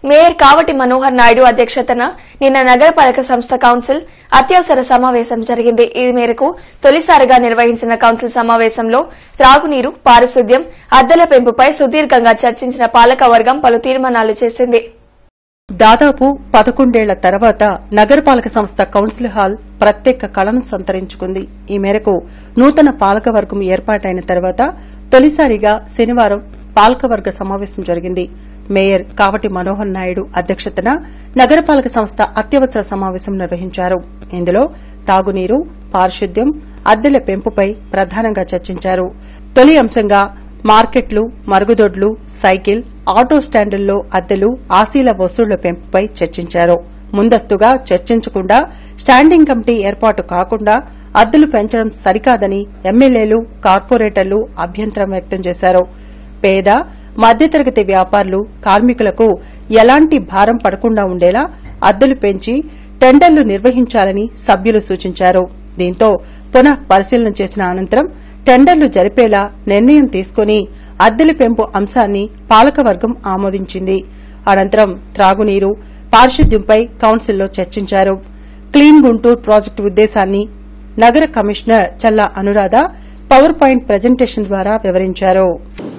Mayor Kavati Manohar Naidu అధ్యక్షతన నిన్న నగరపాలక సంస్థ కౌన్సిల్ అత్యవసర సమావేశం జరిగింది. ఈ మేరకు తొలిసారిగా నిర్వహించిన కౌన్సిల్ సమావేశంలో త్రాగునీరు, పారిశుద్ధ్యం, అద్దెల పెంపుపై సుదీర్ఘంగా చర్చించిన పాలకవర్గం పలు తీర్మానాలు చేసింది. దాదాపు 11 ఏళ్ల తర్వాత నగరపాలక సంస్థ కౌన్సిల్ హాల్ ప్రత్యేక కళను సంతరించుకుంది. ఈ మేరకు నూతన పాలకవర్గం ఏర్పాటైన తర్వాత తొలిసారిగా శనివారం పాలకవర్గ సమావేశం జరిగింది. మేయర్ కావటి మనోహర్ నాయుడు అధ్యక్షతన నగరపాలక సంస్థ అత్యవసర సమావేశం నిర్వహించారు. ఇందులో తాగునీరు, పారిశుద్ధ్యం, అద్దెల పెంపుపై ప్రధానంగా చర్చించారు. తొలి అంశంగా మార్కెట్లు, మరుగుదొడ్లు, సైకిల్, ఆటో స్టాండుల్లో అద్దెలు, ఆసీల వసూళ్ల పెంపుపై చర్చించారు. ముందస్తుగా చర్చించకుండా స్టాండింగ్ కమిటీ ఏర్పాటు కాకుండా అద్దెలు పెంచడం సరికాదని ఎమ్మెల్యేలు, కార్పొరేటర్లు అభ్యంతరం వ్యక్తం చేశారు. పేద, మధ్యతరగతి వ్యాపారులు, కార్మికులకు ఎలాంటి భారం పడకుండా ఉండేలా అద్దెలు పెంచి టెండర్లు నిర్వహించాలని సభ్యులు సూచించారు. దీంతో పునః పరిశీలన చేసిన అనంతరం టెండర్లు జరిపేలా నిర్ణయం తీసుకుని అద్దెల పెంపు అంశాన్ని పాలకవర్గం ఆమోదించింది. అనంతరం త్రాగునీరు, పారిశుద్ధ్యంపై కౌన్సిల్లో చర్చించారు. క్లీన్ గుంటూరు ప్రాజెక్టు ఉద్దేశాన్ని నగర commissioner Challa Anuradha power point presentation ద్వారా వివరించారు.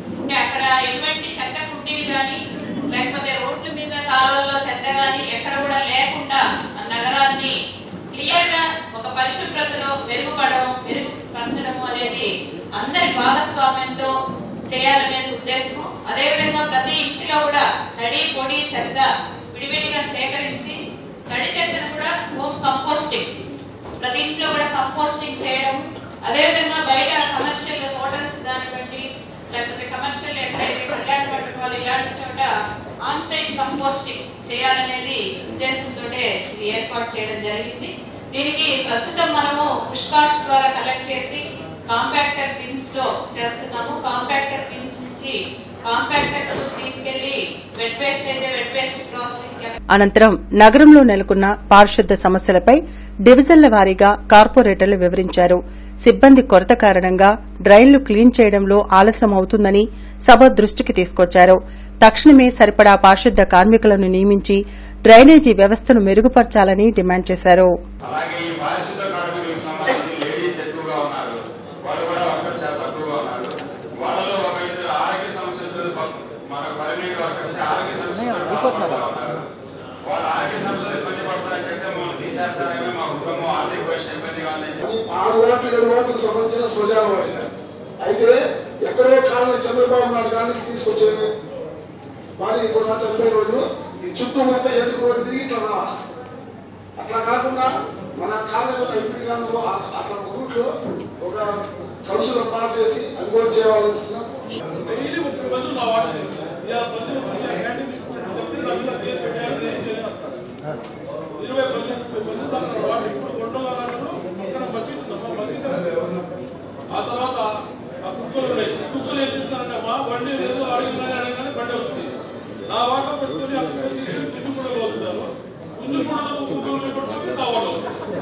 అందరి భాగస్వామ్యంతో చేయాలనేది ఉద్దేశం. అదేవిధంగా ప్రతి ఇంటిలో కూడా తడి, పొడి, చెత్త విడివిడిగా సేకరించి తడి చెత్తను కూడా హోమ్ కంపోస్టింగ్, ప్రతి ఇంట్లో కూడా కంపోస్టింగ్ చేయడం. అదేవిధంగా బయట కమర్షియల్ హోటల్స్ కానివ్వండి, లేకపోతే కమర్షియల్ ఎక్కడైతే ఇలాంటి వాళ్ళు ఇలాంటి చోట ఆన్ సైట్ కంపోస్టింగ్ చేయాలనేది ఉద్దేశంతో ఇది ఏర్పాటు చేయడం జరిగింది. దీనికి ప్రస్తుతం మనము పుష్ కార్డ్స్ ద్వారా కలెక్ట్ చేసి కాంపాక్టర్ బిన్స్ లో చేస్తున్నాము. కాంపాక్టర్ బిన్స్ నుంచి కాంపాక్టర్స్ తీసుకెళ్లి వెట్ వేస్ట్ అయితే వెట్ వేస్ట్ ప్రాసెసింగ్. అనంతరం నగరంలో నెలకొన్న పారిశుద్ధ్య సమస్యలపై డివిజన్ల వారీగా కార్పొరేటర్లు వివరించారు. సిబ్బంది కొరత కారణంగా డ్రైన్లు క్లీన్ చేయడంలో ఆలస్యం అవుతుందని సభ దృష్టికి తీసుకొచ్చారు. తక్షణమే సరిపడా పారిశుద్ధ్య కార్మికులను నియమించి డ్రైనేజీ వ్యవస్థను మెరుగుపర్చాలని డిమాండ్ చేశారు. సంబంధించిన శ్మశాన అయితే ఎక్కడో కాలనీ చంద్రబాబు నాయుడు కాలనీకి తీసుకొచ్చేది. మరి ఇప్పుడు నా చనిపోయిన రోజు ఈ చుట్టూ మొత్తం ఎదుర్కోటి తిరిగి ఇట్లా రావాలి. అట్లా కాకుండా మన కాలనీలో ఇప్పుడు కాలంలో అక్కడ రూట్లో ఒక కౌన్సిలర్ పాస్ చేసి అది కూడా చేయాల్సిన ఆ తర్వాత ఆ కుక్కలు ఎత్తిస్తానంటమ్మా బండి లేదు అడగగానే బండి వస్తుంది. నా వాటలో పెట్టుకుని అక్కడ చుట్టుకుండా పోతున్నాను. కుంచుకుండా కావాలి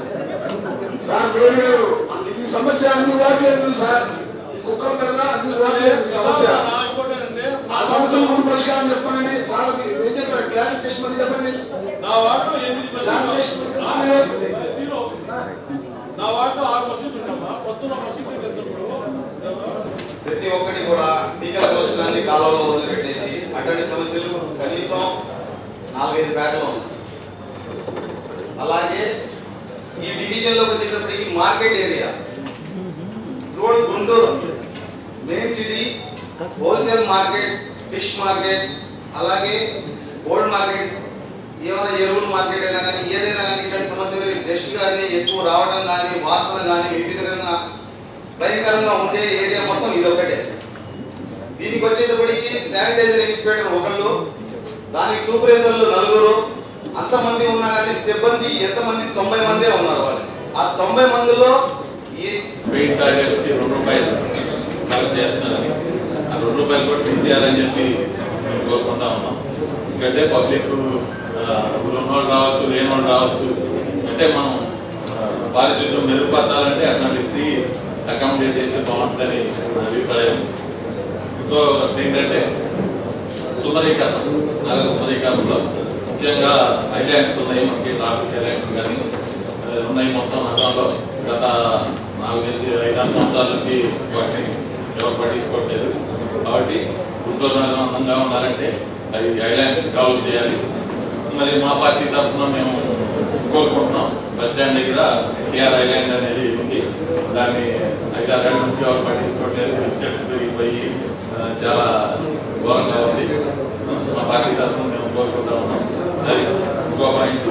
ఈ సమస్య అన్ని వాడలేదు సార్. ఈ కుక్కల మీద అన్ని వాడలేదు సమస్య. ఆ సమస్య ముందు పరిష్కారం చెప్పండి సార్. క్లారిఫికేషన్ అని చెప్పండి. నా వాటలో 8% నా వాటలో 6% ఉంటామా పొద్దున ప్రతి ఒక్కటి కూడా టీకాల కలెక్షనాన్ని కాలంలో వదిలిపెట్టేసి అటువంటి సమస్యలు కనీసం 4-5 బ్యాట్లు ఉన్నాయి. అలాగే ఈ డివిజన్లోకి వచ్చేటప్పటికి market area road Guntur main city, wholesale market, fish market, అలాగే ఓల్డ్ మార్కెట్, ఏమైనా ఎరువుల మార్కెట్ అయినా కానీ ఏదైనా కానీ ఇట్లాంటి సమస్యలు డస్ట్ కానీ ఎక్కువ రావడం కానీ వాసన కానీ వివిధంగా భయంకరంగా ఉండే ఏరియా మొత్తం ఇదొక్కటే. దీనికి వచ్చేటప్పటికి శానిటైజర్ ఇన్స్పెక్టర్ ఒకళ్ళు, దానికి సూపర్వైజర్లు 4, అంతమంది ఉన్నా కానీ సిబ్బంది ఎంతమంది 90 మందే ఉన్నారు. వాళ్ళు ఆ 90 మందిలో వెయిట్ టార్గెట్స్ కి ₹2 కలెక్ట్ చేస్తున్నారని ఆ ₹2 కూడా తీసేయాలని చెప్పి మేము కోరుకుంటా ఉన్నాం. ఎందుకంటే పబ్లిక్ ఉన్నోళ్ళు రావచ్చు, లేని వాళ్ళు రావచ్చు. అంటే మనం పారిశుద్ధ్యం మెరుగుపరచాలంటే అట్లాంటి ఫ్రీ అకామిడేట్ చేస్తే బాగుంటుందని నా అభిప్రాయం. ఇంకో ఏంటంటే సుమరీకరణ, నగర సుమరీకరణలో ముఖ్యంగా ఐలాండ్స్ ఉన్నాయి, మనకి ట్రాఫిక్ ఐలాండ్స్ కానీ ఉన్నాయి మొత్తం నగరంలో. గత నాకు తెలిసి 5-6 సంవత్సరాల నుంచి వాటిని ఎవరు పట్టించుకోవట్లేదు. కాబట్టి గుంటూరు నగరం అందంగా ఉండాలంటే అది ఐలాండ్స్ డెవలప్ చేయాలి. మరి మా పార్టీ తరఫున మేము కోరుకుంటున్నాం. బస్ స్టాండ్ దగ్గర కేఆర్ ఐలాండ్ అనేది ఉంది, దాన్ని 5-6 ఏళ్ళ నుంచి ఎవరు పట్టించుకోవట్లేదు. చెట్లు పెరిగిపోయి చాలా ఘోరంగా ఉంది. మా పార్టీ తరఫున మేము కోరుకుంటా ఉన్నాం. అది ఇంకో పాయింట్,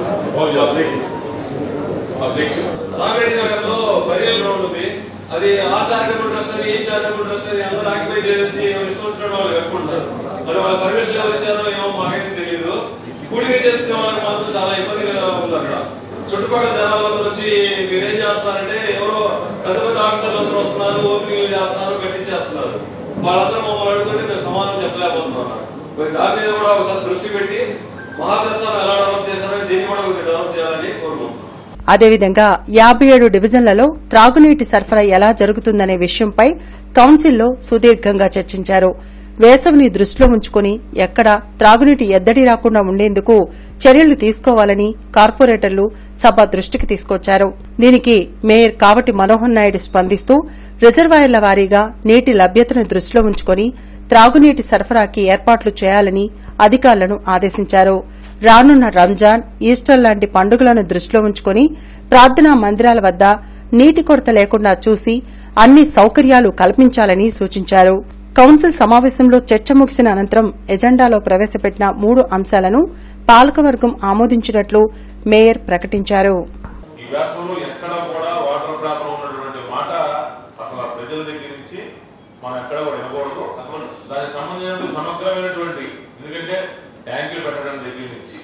పబ్లిక్ రామరెడ్డి నగర్లో బరియల్ గ్రౌండ్ ఉంది. అది ఆ చారిటబుల్ ట్రస్ట్ అని ఈ చారిటబుల్ ట్రస్ట్ అని అందరూ ఆక్యుపై చేసి ఇష్టం వచ్చిన వాళ్ళు కట్టుకుంటారు. మరి వాళ్ళ పర్మిషన్ ఎవరు ఇచ్చారో ఏమో మాకైతే తెలియదు. కూడిక చేసుకునే వాళ్ళకి మాత్రం చాలా ఇబ్బందిగా ఉంది. అక్కడ చుట్టుపక్కల జనాలందరూ వచ్చి మీరేం చేస్తారంటే ఎవరో పెద్ద పెద్ద ఆఫీసర్లు అందరూ వస్తున్నారు, ఓపెనింగ్ చేస్తున్నారు, కట్టించేస్తున్నారు. వాళ్ళందరూ మమ్మల్ని అడుగుతుంటే మేము సమాధానం చెప్పలేకపోతున్నాం. మరి దాని మీద కూడా ఒకసారి దృష్టి పెట్టి మహాప్రస్థానం ఎలా డెవలప్ చేశారో దీన్ని కూడా డెవలప్ చేయాలని కోరుకుంటున్నాం. అదేవిధంగా 57 డివిజన్లలో త్రాగునీటి సరఫరా ఎలా జరుగుతుందనే విషయంపై కౌన్సిల్లో సుదీర్ఘంగా చర్చించారు. వేసవిని దృష్టిలో ఉంచుకుని ఎక్కడా త్రాగునీటి ఎద్దడి రాకుండా ఉండేందుకు చర్యలు తీసుకోవాలని కార్పొరేటర్లు సభ దృష్టికి తీసుకొచ్చారు. దీనికి మేయర్ కావటి మనోహర్ నాయుడు స్పందిస్తూ రిజర్వాయర్ల వారీగా నీటి లభ్యతను దృష్టిలో ఉంచుకుని త్రాగునీటి సరఫరాకి ఏర్పాట్లు చేయాలని అధికారులను ఆదేశించారు. రానున్న రంజాన్, ఈస్టర్ లాంటి పండుగలను దృష్టిలో ఉంచుకుని ప్రార్థనా మందిరాల వద్ద నీటి కొరత లేకుండా చూసి అన్ని సౌకర్యాలు కల్పించాలని సూచించారు. కౌన్సిల్ సమావేశంలో చర్చ ముగిసిన అనంతరం ఎజెండాలో ప్రవేశపెట్టిన 3 అంశాలను పాలకవర్గం ఆమోదించినట్లు మేయర్ ప్రకటించారు. ఈ వ్యాసంలో ఎక్కడ కూడా వాటర్ ప్రాబ్లం ఉన్నటువంటి మాట అసలు ఆ ప్రజల దగ్గర నుంచి మనం ఎక్కడ కూడా వినకూడదు. దానికి సంబంధించిన సమగ్రమైనటువంటి, ఎందుకంటే ట్యాంకులు పెట్టడం దగ్గర నుంచి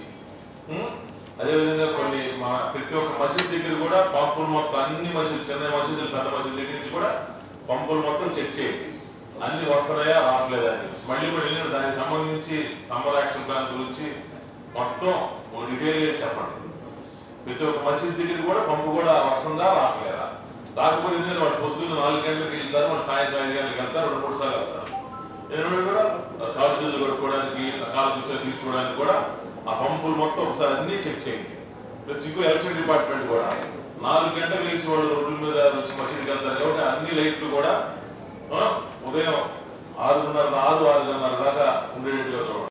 అదేవిధంగా కొన్ని ప్రతి ఒక్క మసీదు దగ్గర కూడా పంపులు మొత్తం అన్ని మసీదు, చిన్న మసీదులు పెద్ద మసీదు దగ్గర నుంచి కూడా పంపులు మొత్తం చెక్ చేయండి. అన్ని వస్తున్నాయా రావట్లేదా అని మళ్ళీ కూడా దానికి సంబంధించి సమ్మర్ యాక్షన్ ప్లాన్ గురించి మొత్తం డీటెయిల్ చెప్పండి. ప్రతి ఒక్క మసీదు దగ్గర కూడా పంపు కూడా వస్తుందా రావట్లేదా, రాకపోతే ఎందుకంటే వాడు పొద్దున్న 4 గంటలకు వెళ్తారు, వాడు సాయంత్రం 5 గంటలకు వెళ్తారు, 2-3 సార్లు వెళ్తారు. కూడా కాలు చేతులు కట్టుకోవడానికి, కాలు కూర్చొని తీసుకోవడానికి కూడా ఆ పంపులు మొత్తం ఒకసారి అన్ని చెక్ చేయండి. ప్లస్ ఇంకో ఎలక్ట్రిసిటీ డిపార్ట్మెంట్ కూడా 4 గంటలకు వేసి వాళ్ళు రోడ్ల మీద వచ్చి మసీదుకి వెళ్తారు కాబట్టి అన్ని లైట్లు కూడా ఉదయం 6:30 దాకా ఉండేట్టుగా